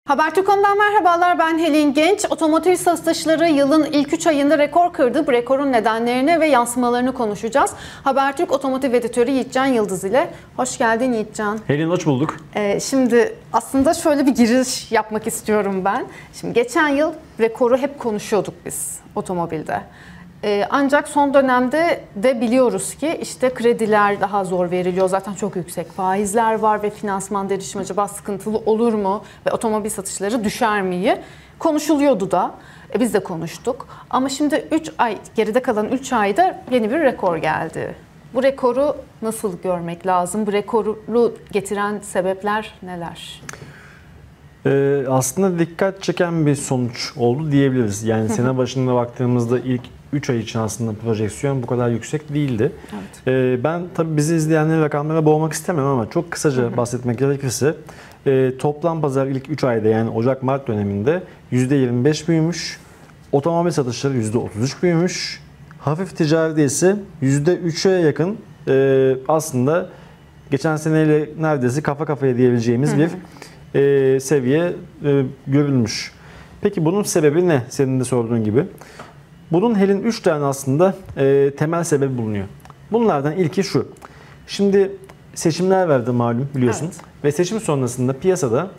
Habertürk.com'dan merhabalar, ben Helin Genç. Otomotiv satışları yılın ilk 3 ayında rekor kırdı. Bu rekorun nedenlerini ve yansımalarını konuşacağız. Habertürk Otomotiv Editörü Yiğitcan Yıldız ile. Hoş geldin Yiğitcan. Helin, hoş bulduk. Şimdi aslında şöyle bir giriş yapmak istiyorum ben. Şimdi geçen yıl rekoru hep konuşuyorduk biz otomobilde. Ancak son dönemde de biliyoruz ki işte krediler daha zor veriliyor. Zaten çok yüksek faizler var ve finansman erişim acaba sıkıntılı olur mu? Ve otomobil satışları düşer mi? Konuşuluyordu da. Biz de konuştuk. Ama şimdi 3 ay, geride kalan 3 ayda yeni bir rekor geldi. Bu rekoru nasıl görmek lazım? Bu rekoru getiren sebepler neler? Aslında dikkat çeken bir sonuç oldu diyebiliriz. Yani sene başında baktığımızda ilk 3 ay için aslında projeksiyon bu kadar yüksek değildi. Evet. Ben tabii bizi izleyenleri rakamlara boğmak istemiyorum ama çok kısaca bahsetmek gerekirse toplam pazar ilk 3 ayda, yani Ocak-Mart döneminde %25 büyümüş. Otomobil satışları %33 büyümüş. Hafif ticaride ise %3'e yakın aslında geçen seneyle neredeyse kafa kafaya diyebileceğimiz bir seviye görülmüş. Peki bunun sebebi ne? Senin de sorduğun gibi. Bunun Helin 3 tane aslında temel sebebi bulunuyor. Bunlardan ilki şu. Şimdi seçimler verdi malum, biliyorsun. Evet. Ve seçim sonrasında piyasada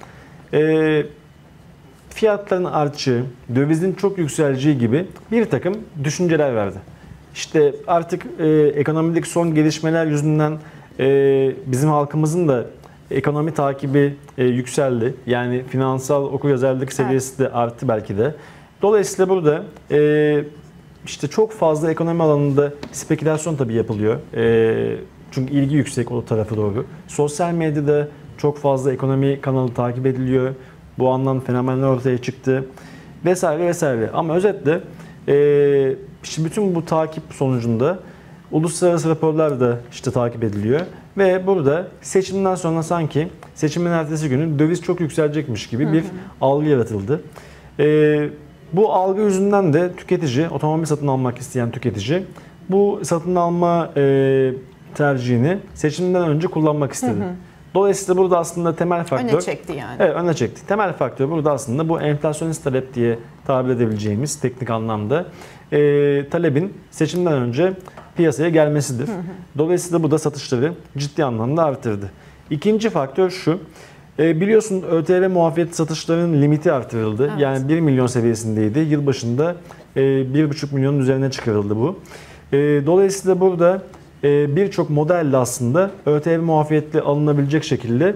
fiyatların artacağı, dövizin çok yükseleceği gibi bir takım düşünceler verdi. İşte artık ekonomideki son gelişmeler yüzünden bizim halkımızın da ekonomi takibi yükseldi. Yani finansal okuryazarlık seviyesi de arttı belki de. Dolayısıyla burada işte çok fazla ekonomi alanında spekülasyon tabii yapılıyor. Çünkü ilgi yüksek o tarafa doğru. Sosyal medyada çok fazla ekonomi kanalı takip ediliyor. Bu anlamda fenomenler ortaya çıktı. Vesaire vesaire. Ama özetle işte bütün bu takip sonucunda uluslararası raporlar da işte takip ediliyor. Ve burada seçimden sonra sanki seçimin ertesi günü döviz çok yükselecekmiş gibi bir algı yaratıldı. Bu algı yüzünden de tüketici, otomobil satın almak isteyen tüketici bu satın alma tercihini seçimden önce kullanmak istedi. Dolayısıyla burada aslında temel faktör... Öne çekti yani. Evet, öne çekti. Temel faktör burada aslında bu enflasyonist talep diye tabir edebileceğimiz teknik anlamda talebin seçimden önce piyasaya gelmesidir. Dolayısıyla bu da satışları ciddi anlamda artırdı. İkinci faktör şu. Biliyorsun ÖTV muafiyet satışlarının limiti artırıldı. Evet. Yani 1 milyon seviyesindeydi. Yılbaşında 1,5 milyonun üzerine çıkarıldı bu. Dolayısıyla burada birçok modelle aslında ÖTV muafiyetli alınabilecek şekilde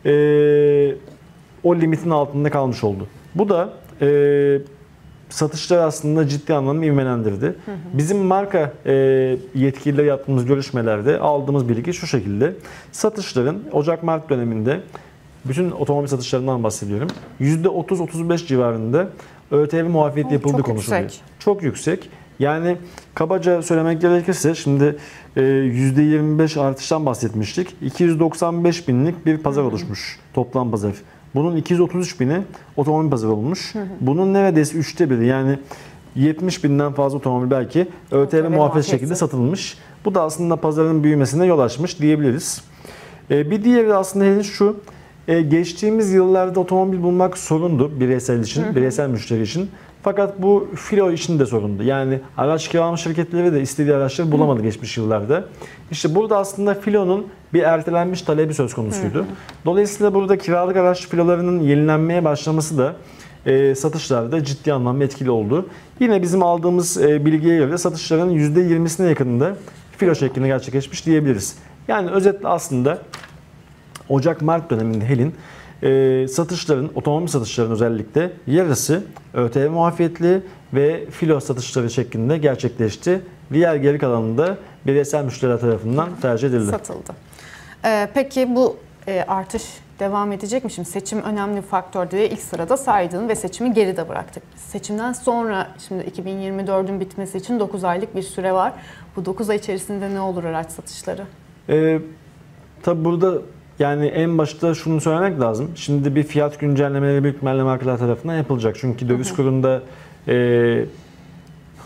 o limitin altında kalmış oldu. Bu da satışları aslında ciddi anlamda ivmelendirdi. Bizim marka yetkilileri yaptığımız görüşmelerde aldığımız bilgi şu şekilde. Satışların Ocak-Mart döneminde, bütün otomobil satışlarından bahsediyorum, %30-35 civarında ÖTV muafiyeti yapıldığı konuşuluyor. Yüksek. Çok yüksek. Yani kabaca söylemek gerekirse şimdi %25 artıştan bahsetmiştik. 295 binlik bir pazar oluşmuş, toplam pazar. Bunun 233 bini otomobil pazarı olmuş. Bunun neredeyse 3'te biri, yani 70 binden fazla otomobil belki ÖTV muafiyet şekilde satılmış. Bu da aslında pazarın büyümesine yol açmış diyebiliriz. Bir diğeri aslında şu. Geçtiğimiz yıllarda otomobil bulmak sorundu bireysel için, bireysel müşteri için. Fakat bu filo için de sorundu. Yani araç kiralama şirketleri de istediği araçları bulamadı geçmiş yıllarda. İşte burada aslında filonun bir ertelenmiş talebi söz konusuydu. Dolayısıyla burada kiralık araç filolarının yenilenmeye başlaması da satışlarda ciddi anlamda etkili oldu. Yine bizim aldığımız bilgiye göre satışların %20'sine yakınında filo şeklinde gerçekleşmiş diyebiliriz. Yani özetle aslında Ocak-Mart döneminde Helin satışların, otomobil satışlarının özellikle yarısı ÖTV muafiyetli ve filo satışları şeklinde gerçekleşti. Diğer geri kalanında bireysel müşteriler tarafından tercih edildi. Satıldı. Peki bu artış devam edecek mi? Şimdi seçim önemli bir faktör diye ilk sırada saydın ve seçimi geride bıraktık. Seçimden sonra şimdi 2024'ün bitmesi için 9 aylık bir süre var. Bu 9 ay içerisinde ne olur araç satışları? Tabii burada yani en başta şunu söylemek lazım. Şimdi bir fiyat güncellemeleri büyük ihtimalle markalar tarafından yapılacak. Çünkü döviz kurunda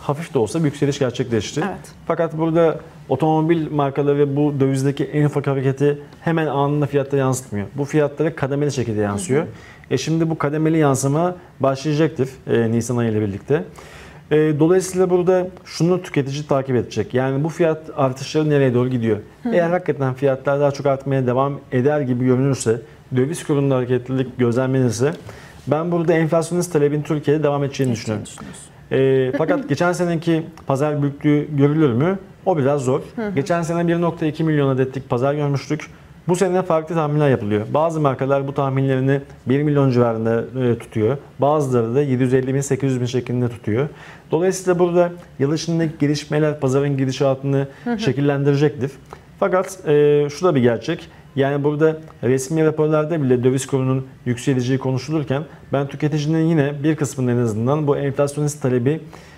hafif de olsa bir yükseliş gerçekleşti. Evet. Fakat burada otomobil markaları bu dövizdeki en ufak hareketi hemen anında fiyatlara yansıtmıyor. Bu fiyatlara kademeli şekilde yansıyor. Şimdi bu kademeli yansıma başlayacaktır Nisan ayı ile birlikte. Dolayısıyla burada şunu tüketici takip edecek. Yani bu fiyat artışları nereye doğru gidiyor? Eğer hakikaten fiyatlar daha çok artmaya devam eder gibi görünürse, döviz kurunda hareketlilik gözlemlenirse ben burada enflasyonist talebin Türkiye'de devam edeceğini düşünüyorum. Fakat geçen seneki pazar büyüklüğü görülür mü? O biraz zor. Geçen sene 1.2 milyon adetlik pazar görmüştük. Bu sene farklı tahminler yapılıyor. Bazı markalar bu tahminlerini 1 milyon civarında tutuyor. Bazıları da 750 bin, 800 bin şeklinde tutuyor. Dolayısıyla burada yıl içindeki gelişmeler pazarın gidişatını şekillendirecektir. Fakat şu da bir gerçek. Yani burada resmi raporlarda bile döviz kurunun yükseleceği konuşulurken ben tüketicinin yine bir kısmının en azından bu enflasyonist talebi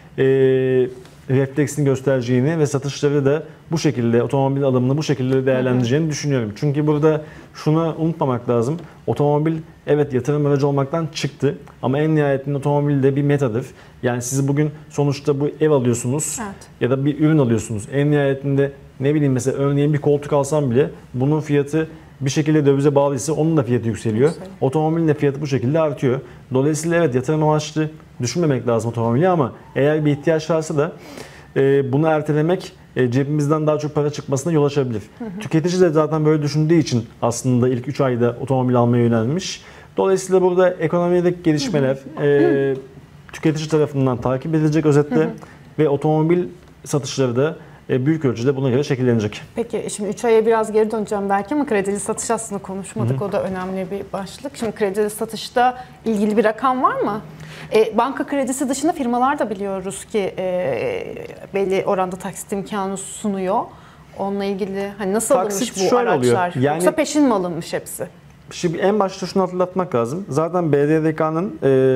refleksini göstereceğini ve satışları da bu şekilde, otomobil alımını bu şekilde değerlendireceğini düşünüyorum. Çünkü burada şunu unutmamak lazım. Otomobil evet yatırım aracı olmaktan çıktı ama en nihayetinde otomobil de bir metadır. Yani siz bugün sonuçta bu ev alıyorsunuz ya da bir ürün alıyorsunuz. En nihayetinde ne bileyim mesela örneğin bir koltuk alsam bile bunun fiyatı bir şekilde dövize bağlıysa onun da fiyatı yükseliyor. Otomobilin de fiyatı bu şekilde artıyor. Dolayısıyla evet yatırım amaçlı düşünmemek lazım otomobili ama eğer bir ihtiyaç varsa da bunu ertelemek cebimizden daha çok para çıkmasına yol açabilir. Tüketici de zaten böyle düşündüğü için aslında ilk 3 ayda otomobil almaya yönelmiş. Dolayısıyla burada ekonomideki gelişmeler tüketici tarafından takip edilecek özetle ve otomobil satışları da büyük ölçüde buna göre şekillenecek. Peki şimdi 3 aya biraz geri döneceğim belki ama kredili satış aslında konuşmadık. O da önemli bir başlık. Şimdi kredili satışta ilgili bir rakam var mı? Banka kredisi dışında firmalar da biliyoruz ki belli oranda taksit imkanı sunuyor. Onunla ilgili hani nasıl Taksit alınmış bu araçlar? Oluyor. Yani, yoksa peşin mi alınmış hepsi? Şimdi en başta şunu hatırlatmak lazım. Zaten BDDK'nın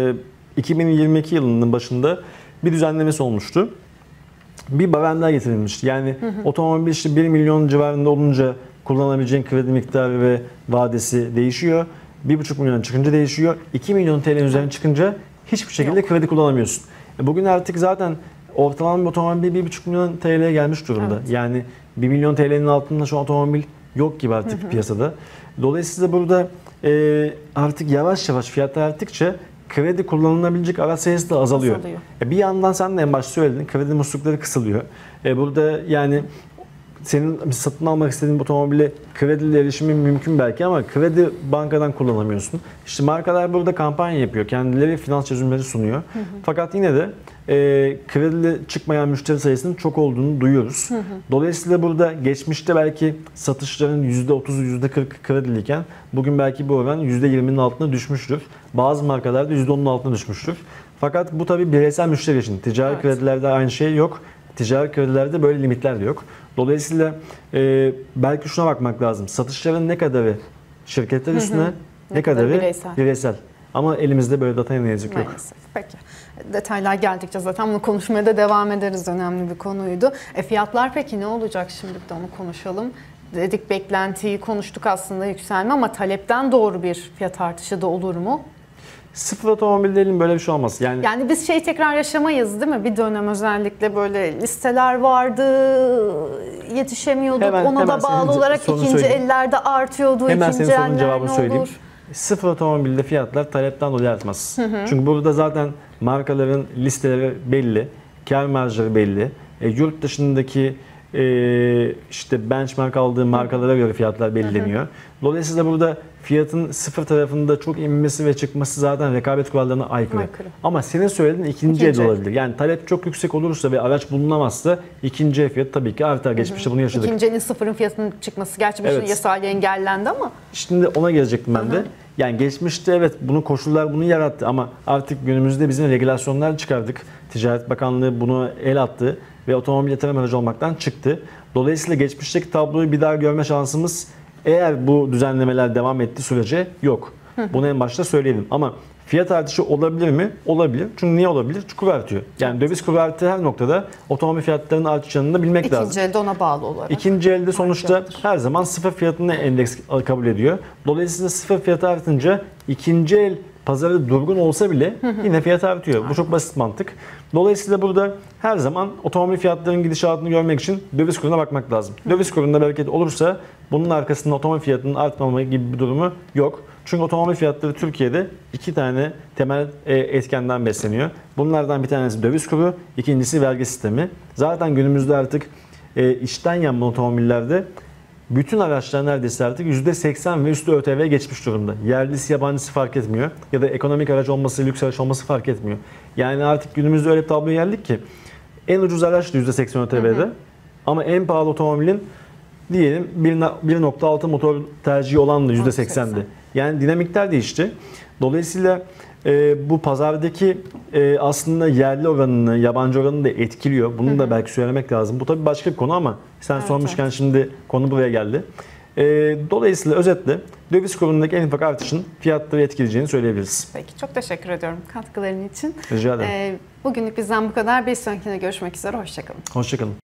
2022 yılının başında bir düzenlemesi olmuştu. Bir baremler getirilmişti. Yani otomobil işte 1 milyon civarında olunca kullanabileceğin kredi miktarı ve vadesi değişiyor. 1,5 milyon çıkınca değişiyor. 2 milyon TL'nin üzerine çıkınca hiçbir şekilde kredi kullanamıyorsun. Bugün artık zaten ortalama bir otomobil 1,5 milyon TL'ye gelmiş durumda. Evet. Yani 1 milyon TL'nin altında şu otomobil yok gibi artık piyasada. Dolayısıyla burada artık yavaş yavaş fiyatlar arttıkça kredi kullanılabilecek araç sayısı da azalıyor. Bir yandan sen de en başta söyledin, kredi muslukları kısılıyor. Burada yani senin satın almak istediğin otomobile krediyle erişimin mümkün belki ama kredi bankadan kullanamıyorsun. İşte markalar burada kampanya yapıyor. Kendileri finans çözümleri sunuyor. Fakat yine de krediyle çıkmayan müşteri sayısının çok olduğunu duyuyoruz. Dolayısıyla burada geçmişte belki satışların %30, %40 krediliyken bugün belki bu oran %20'nin altına düşmüştür. Bazı markalarda %10'un altına düşmüştür. Fakat bu tabii bireysel müşteri için. Ticari kredilerde aynı şey yok. Ticari kredilerde böyle limitler de yok. Dolayısıyla belki şuna bakmak lazım. Satışların ne kadarı şirketler üstüne, ne kadarı bireysel. Ama elimizde böyle data ne yazık yok. Peki. Detaylar geldikçe zaten bunu konuşmaya da devam ederiz. Önemli bir konuydu. Fiyatlar peki ne olacak şimdi de onu konuşalım. Dedik beklentiyi konuştuk aslında yükselme ama talepten doğru bir fiyat artışı da olur mu? Sıfır otomobillerin böyle bir şey olmaz. Yani biz tekrar yaşamayız değil mi? Bir dönem özellikle böyle listeler vardı, yetişemiyorduk. Ona da bağlı olarak ikinci ellerde artıyordu. Hemen senin sorunun cevabını söyleyeyim. Sıfır otomobilde fiyatlar talepten dolayı artmaz. Çünkü burada zaten markaların listeleri belli, kar marjları belli. Yurt dışındaki işte benchmark aldığı markalara göre fiyatlar belirleniyor. Dolayısıyla burada fiyatın sıfır tarafında çok inmesi ve çıkması zaten rekabet kurallarına aykırı. Ama senin söylediğin ikinci el olabilir. Yani talep çok yüksek olursa ve araç bulunamazsa ikinci el fiyatı tabii ki artar. Geçmişte bunu yaşadık. İkinci elin sıfırın fiyatının çıkması gerçi bir yasayla engellendi ama. Şimdi ona gelecektim ben de. Yani geçmişte evet bunu koşullar bunu yarattı ama artık günümüzde bizim regülasyonlar çıkardık. Ticaret Bakanlığı bunu el attı ve otomobil yatırım aracı olmaktan çıktı. Dolayısıyla geçmişteki tabloyu bir daha görme şansımız eğer bu düzenlemeler devam ettiği sürece yok. Bunu en başta söyleyelim ama fiyat artışı olabilir mi? Olabilir. Çünkü niye olabilir? Çünkü kur artıyor. Yani döviz kuru arttığı her noktada otomobil fiyatlarının artacağını da bilmek lazım. İkinci elde ona bağlı olarak. İkinci elde sonuçta her zaman sıfır fiyatını endeks kabul ediyor. Dolayısıyla sıfır fiyatı artınca ikinci el pazarı durgun olsa bile yine fiyat artıyor. Bu çok basit mantık. Dolayısıyla burada her zaman otomobil fiyatlarının gidişatını görmek için döviz kuruna bakmak lazım. Döviz kurunda bereket olursa bunun arkasında otomobil fiyatının artmama gibi bir durumu yok. Çünkü otomobil fiyatları Türkiye'de 2 tane temel etkenden besleniyor. Bunlardan bir tanesi döviz kuru, ikincisi vergi sistemi. Zaten günümüzde artık içten yanmalı otomobillerde bütün araçlar neredeyse artık %80 ve üstü ÖTV geçmiş durumda. Yerlisi yabancısı fark etmiyor. Ya da ekonomik araç olması, lüks araç olması fark etmiyor. Yani artık günümüzde öyle bir tabloya geldik ki en ucuz araç da %80 ÖTV'de ama en pahalı otomobilin diyelim 1.6 motor tercihi olan da %80'di. Yani dinamikler değişti. Dolayısıyla bu pazardaki aslında yerli oranını, yabancı oranını da etkiliyor. Bunu da belki söylemek lazım. Bu tabii başka bir konu ama sen Evet, sormuşken şimdi konu buraya geldi. Dolayısıyla özetle döviz kurundaki en ufak artışın fiyatları etkileyeceğini söyleyebiliriz. Peki, çok teşekkür ediyorum katkıların için. Rica ederim. Bugünlük bizden bu kadar. Bir sonrakinde görüşmek üzere. Hoşçakalın. Hoşçakalın.